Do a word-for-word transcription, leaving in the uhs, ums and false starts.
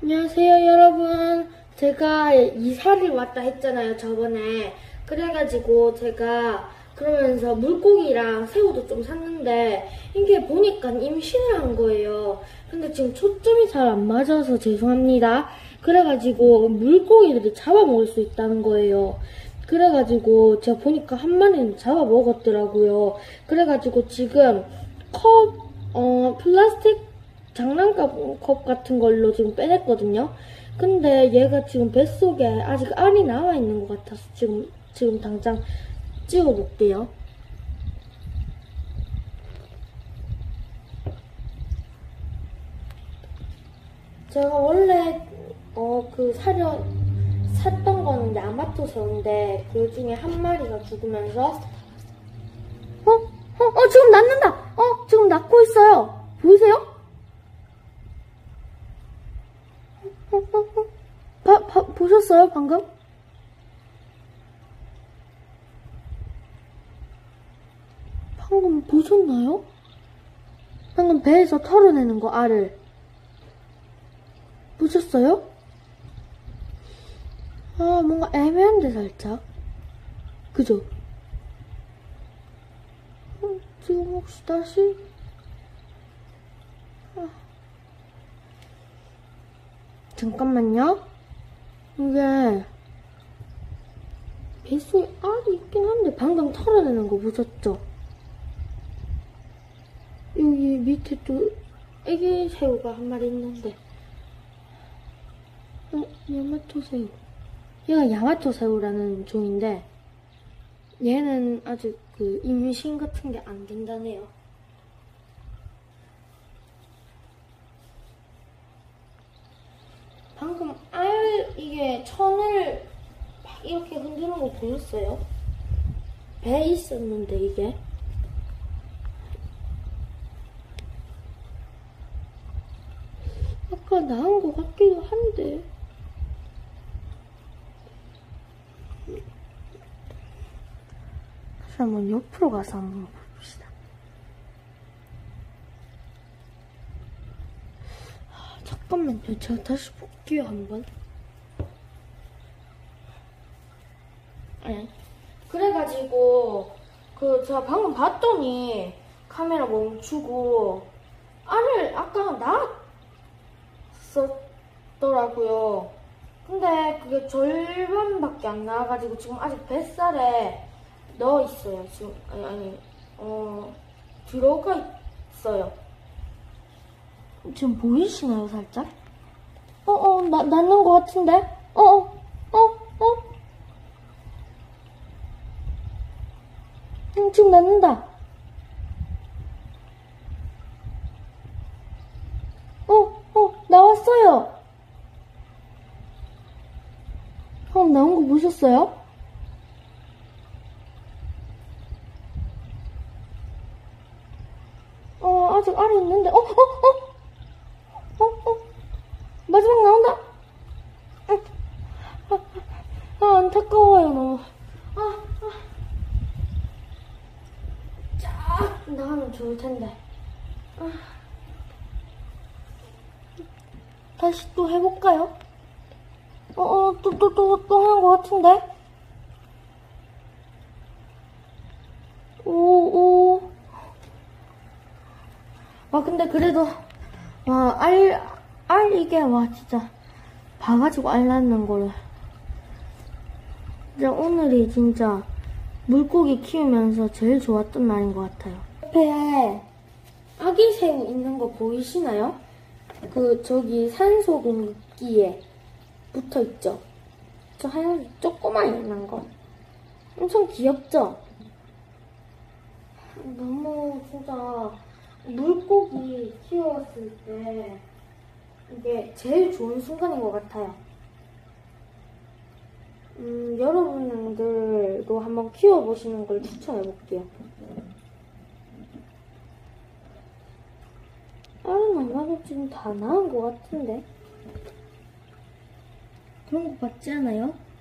안녕하세요, 여러분. 제가 이사를 왔다 했잖아요, 저번에. 그래가지고 제가 그러면서 물고기랑 새우도 좀 샀는데 이게 보니까 임신을 한 거예요. 근데 지금 초점이 잘 안 맞아서 죄송합니다. 그래가지고 물고기들이 잡아먹을 수 있다는 거예요. 그래가지고 제가 보니까 한 마리는 잡아먹었더라고요. 그래가지고 지금 컵, 어, 플라스틱 장난감 같은 걸로 지금 빼냈거든요. 근데 얘가 지금 뱃속에 아직 알이 남아있는 것 같아서 지금, 지금 당장 찍어볼게요. 제가 원래, 어, 그 사려, 샀던 거는 야마토 새우인데, 그 중에 한 마리가 죽으면서, 어? 어? 어, 지금 낳는다! 어, 지금 낳고 있어요. 보이세요? 바, 바, 보셨어요, 방금? 방금 보셨나요? 방금 배에서 털어내는 거, 알을. 보셨어요? 아, 뭔가 애매한데, 살짝. 그죠? 어, 지금 혹시 다시? 아. 잠깐만요. 이게 뱃속에 알이 있긴 한데 방금 털어내는 거 보셨죠? 여기 밑에 또 애기 새우가 한 마리 있는데 어? 야마토 새우. 얘가 야마토 새우라는 종인데 얘는 아직 그 임신 같은 게 안 된다네요. 방금 알, 이게 천을 막 이렇게 흔드는 거 보였어요? 배에 있었는데, 이게. 아까 나온 거 같기도 한데. 다시 한번 옆으로 가서 한번 봅시다. 잠깐만요. 제가 다시 볼게요, 한번. 네. 그래가지고, 그, 제가 방금 봤더니, 카메라 멈추고, 알을 아까 낳았었더라고요. 근데 그게 절반밖에 안 나와가지고, 지금 아직 뱃살에 넣어있어요. 지금, 아니, 아니, 어, 들어가 있어요. 지금 보이시나요, 살짝? 어어, 나, 낳는 것 같은데? 어어, 어, 어? 응, 지금 낳는다. 어, 어, 나왔어요. 형, 나온 거 보셨어요? 어, 아직 알이 있는데, 어, 어, 어? 어, 어, 마지막 나온다. 아, 아, 아, 안타까워요, 너무. 아, 아. 쫙 나가면 좋을 텐데. 아. 다시 또 해볼까요? 어, 어, 또, 또, 또, 또 하는 것 같은데? 오, 오. 와, 근데 그래도, 와, 알, 알, 이게, 와, 진짜, 봐가지고 알 낳는 거를. 진짜 오늘이 진짜, 물고기 키우면서 제일 좋았던 날인 것 같아요. 옆에 아기 새우 있는 거 보이시나요? 그, 저기 산소공기에 붙어 있죠? 저 하얀, 조그만 거. 엄청 귀엽죠? 너무 진짜, 물고기 키웠을 때 이게 제일 좋은 순간인 것 같아요. 음, 여러분들도 한번 키워보시는 걸 추천해볼게요. 알은 아마도 지금 다 나은 것 같은데? 그런 거 같지 않아요?